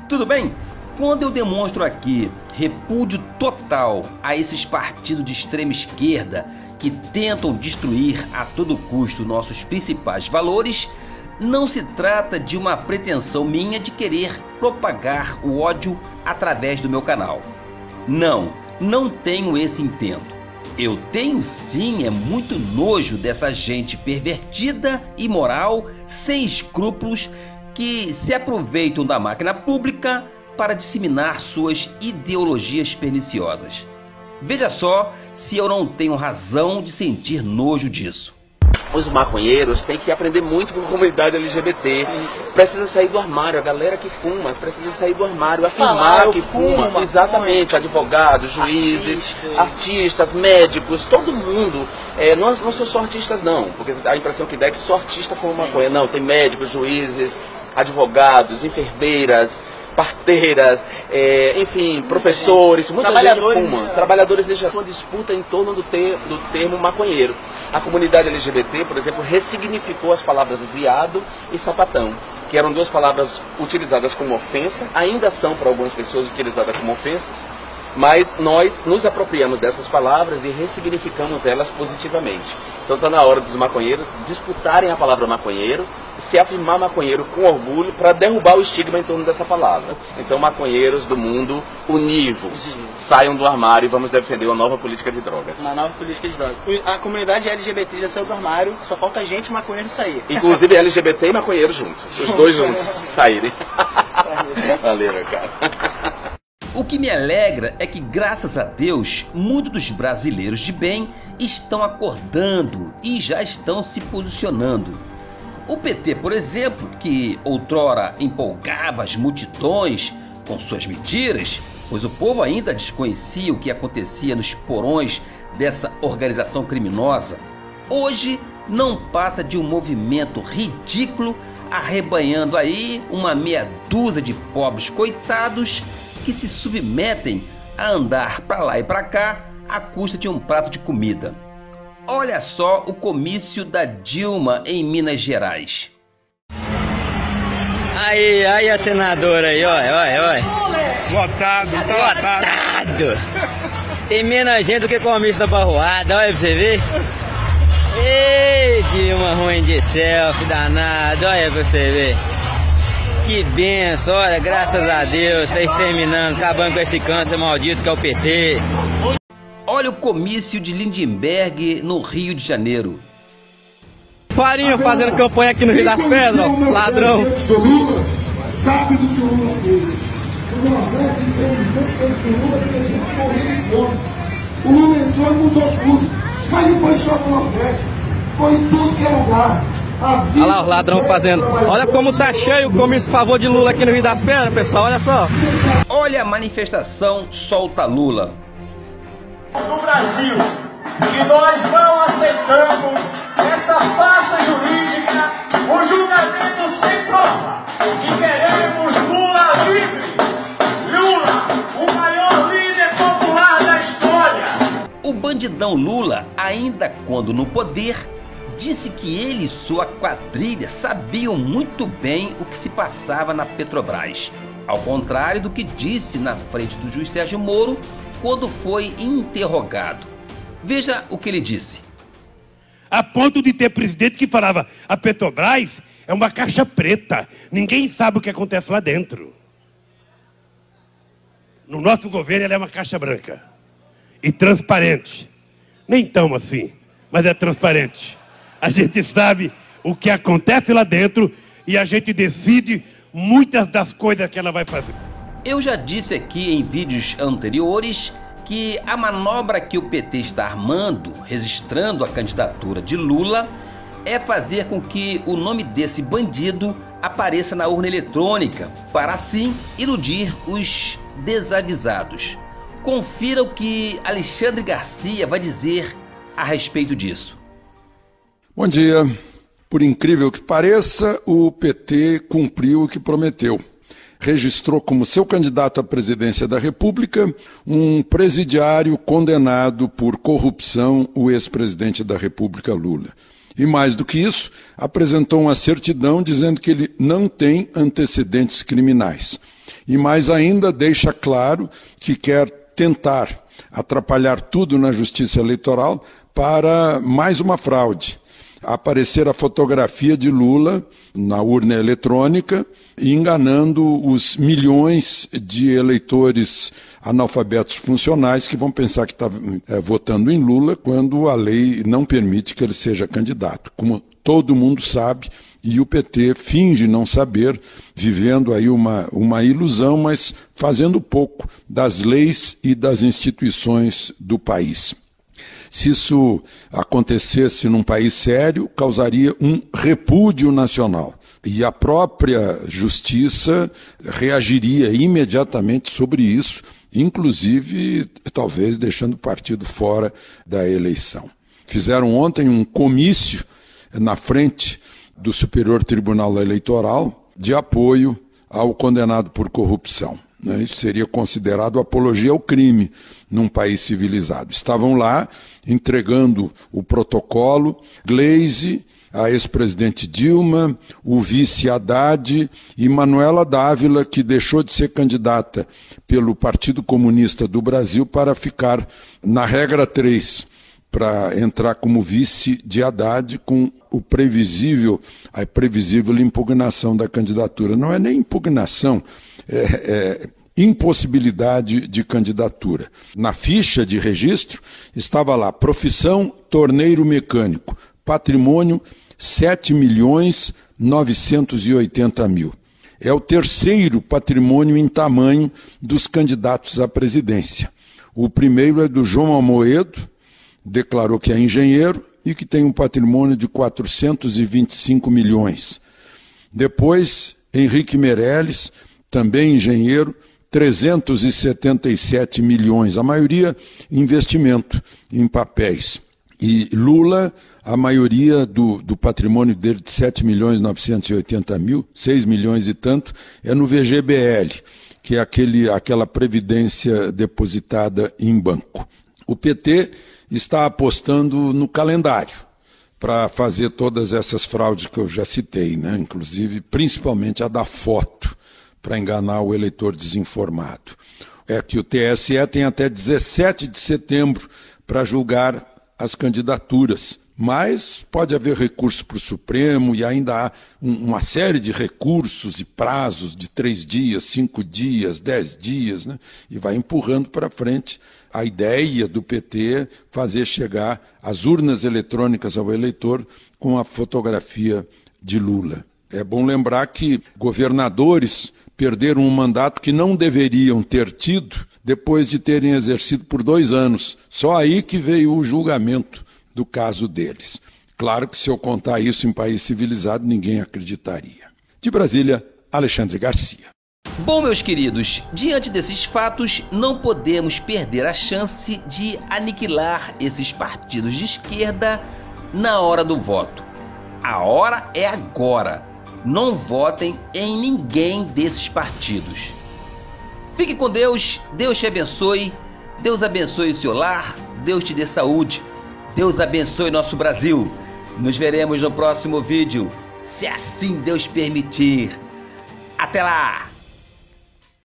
Tudo bem? Quando eu demonstro aqui repúdio total a esses partidos de extrema esquerda que tentam destruir a todo custo nossos principais valores, não se trata de uma pretensão minha de querer propagar o ódio através do meu canal. Não tenho esse intento. Eu tenho sim muito nojo dessa gente pervertida, imoral, sem escrúpulos, que se aproveitam da máquina pública para disseminar suas ideologias perniciosas. Veja só se eu não tenho razão de sentir nojo disso. Os maconheiros têm que aprender muito com a comunidade LGBT. Precisa sair do armário, a galera que fuma precisa sair do armário, afirmar que fuma. Exatamente, advogados, juízes, artistas, médicos, todo mundo. Não são só artistas não, porque a impressão que dá é que só artista fuma maconha. Não, tem médicos, juízes, advogados, enfermeiras, parteiras, enfim, professores, muita gente fuma. Trabalhadores existe uma disputa em torno do termo maconheiro. A comunidade LGBT, por exemplo, ressignificou as palavras viado e sapatão, que eram duas palavras utilizadas como ofensa, ainda são para algumas pessoas utilizadas como ofensas, mas nós nos apropriamos dessas palavras e ressignificamos elas positivamente. Então está na hora dos maconheiros disputarem a palavra maconheiro, se afirmar maconheiro com orgulho para derrubar o estigma em torno dessa palavra. Então, maconheiros do mundo, univos, saiam do armário e vamos defender uma nova política de drogas. Uma nova política de drogas. A comunidade LGBT já saiu do armário, só falta a gente maconheiro sair. Inclusive LGBT e maconheiro juntos, os dois juntos saírem. Valeu, meu cara. O que me alegra é que, graças a Deus, muitos dos brasileiros de bem estão acordando e já estão se posicionando. O PT, por exemplo, que outrora empolgava as multidões com suas mentiras, pois o povo ainda desconhecia o que acontecia nos porões dessa organização criminosa, hoje não passa de um movimento ridículo arrebanhando aí uma meia dúzia de pobres coitados que se submetem a andar para lá e para cá à custa de um prato de comida. Olha só o comício da Dilma em Minas Gerais. Aí a senadora aí, olha. Votado. Tem menos gente do que comício da Barroada, olha pra você ver. Ei, Dilma ruim de selfie, danado, olha pra você ver. Que benção, olha, graças a Deus, tá exterminando, acabando com esse câncer maldito que é o PT. Olha o comício de Lindenberg no Rio de Janeiro. Farinha fazendo campanha aqui no Rio das Pedras, ó, ladrão. Sabe do que o Lula fez. O Lula entrou e mudou tudo. Mas não foi só no Nordeste, foi em tudo que é lugar. Olha lá o ladrão fazendo. Olha como tá cheio o comício a favor de Lula aqui no Rio das Pedras, pessoal, olha só. Olha a manifestação Solta Lula. No Brasil, que nós não aceitamos essa farsa jurídica, o julgamento sem prova, e queremos Lula livre. Lula, o maior líder popular da história. O bandidão Lula, ainda quando no poder, disse que ele e sua quadrilha sabiam muito bem o que se passava na Petrobras, ao contrário do que disse na frente do juiz Sérgio Moro quando foi interrogado. Veja o que ele disse. A ponto de ter presidente que falava: a Petrobras é uma caixa preta, ninguém sabe o que acontece lá dentro. No nosso governo ela é uma caixa branca e transparente. Nem tão assim, mas é transparente. A gente sabe o que acontece lá dentro e a gente decide muitas das coisas que ela vai fazer. Eu já disse aqui em vídeos anteriores que a manobra que o PT está armando, registrando a candidatura de Lula, é fazer com que o nome desse bandido apareça na urna eletrônica, para assim iludir os desavisados. Confira o que Alexandre Garcia vai dizer a respeito disso. Bom dia. Por incrível que pareça, o PT cumpriu o que prometeu. Registrou como seu candidato à presidência da República um presidiário condenado por corrupção, o ex-presidente da República, Lula. E mais do que isso, apresentou uma certidão dizendo que ele não tem antecedentes criminais. E mais ainda, deixa claro que quer tentar atrapalhar tudo na justiça eleitoral para mais uma fraude. Aparecer a fotografia de Lula na urna eletrônica, enganando os milhões de eleitores analfabetos funcionais que vão pensar que está votando em Lula quando a lei não permite que ele seja candidato. Como todo mundo sabe, e o PT finge não saber, vivendo aí uma ilusão, mas fazendo pouco das leis e das instituições do país. Se isso acontecesse num país sério, causaria um repúdio nacional. E a própria justiça reagiria imediatamente sobre isso, inclusive, talvez, deixando o partido fora da eleição. Fizeram ontem um comício na frente do Superior Tribunal Eleitoral de apoio ao condenado por corrupção. Isso seria considerado apologia ao crime num país civilizado. Estavam lá entregando o protocolo Gleisi, a ex-presidente Dilma, o vice Haddad e Manuela Dávila, que deixou de ser candidata pelo Partido Comunista do Brasil para ficar na regra 3, para entrar como vice de Haddad com a previsível impugnação da candidatura. Não é nem impugnação, é impossibilidade de candidatura. Na ficha de registro estava lá, profissão torneiro mecânico, patrimônio 7.980.000. É o terceiro patrimônio em tamanho dos candidatos à presidência. O primeiro é do João Amoedo, declarou que é engenheiro e que tem um patrimônio de 425 milhões. Depois, Henrique Meirelles, também engenheiro, 377 milhões, a maioria investimento em papéis. E Lula, a maioria do patrimônio dele de 7.980.000, 6 milhões e tanto, é no VGBL, que é aquela previdência depositada em banco. O PT está apostando no calendário para fazer todas essas fraudes que eu já citei, né? Inclusive, principalmente a da foto, para enganar o eleitor desinformado. É que o TSE tem até 17 de setembro para julgar as candidaturas, mas pode haver recurso para o Supremo e ainda há uma série de recursos e prazos de 3 dias, 5 dias, 10 dias, né? E vai empurrando para frente a ideia do PT fazer chegar as urnas eletrônicas ao eleitor com a fotografia de Lula. É bom lembrar que governadores perderam um mandato que não deveriam ter tido depois de terem exercido por 2 anos. Só aí que veio o julgamento do caso deles. Claro que se eu contar isso em país civilizado, ninguém acreditaria. De Brasília, Alexandre Garcia. Bom, meus queridos, diante desses fatos, não podemos perder a chance de aniquilar esses partidos de esquerda na hora do voto. A hora é agora. Não votem em ninguém desses partidos. Fique com Deus, Deus te abençoe, Deus abençoe o seu lar, Deus te dê saúde, Deus abençoe nosso Brasil. Nos veremos no próximo vídeo, se assim Deus permitir. Até lá!